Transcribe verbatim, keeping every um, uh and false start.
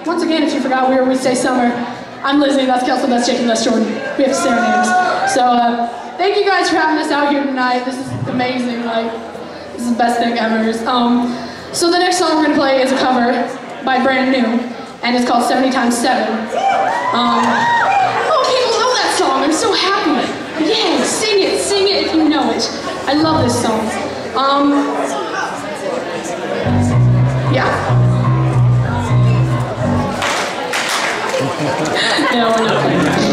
once again, if you forgot, we were We Stay Summer. I'm Lizzie, that's Kelsey, that's Jake, and that's Jordan. We have to say our names. So, uh, thank you guys for having us out here tonight. This is amazing, like, this is the best thing ever. Um, so the next song we're gonna play is a cover by Brand New, and it's called seventy times seven. Um, oh, people know that song, I'm so happy. Yay, sing it, sing it if you know it. I love this song. Um, yeah. No, we're not playing that.